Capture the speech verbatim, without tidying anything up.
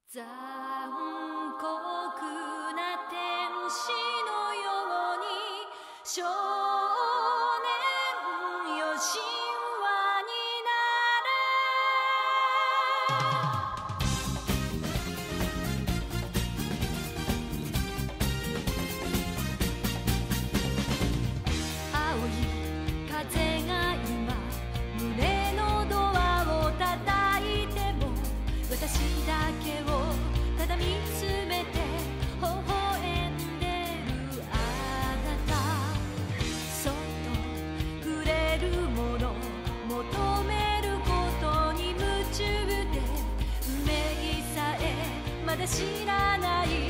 残酷な天使のように少年よ神話になれ青い風が今胸のドアを叩いても私だけをただ見つめて微笑んでるあなたそっと触れるもの求めることに夢中で運命さえまだ知らない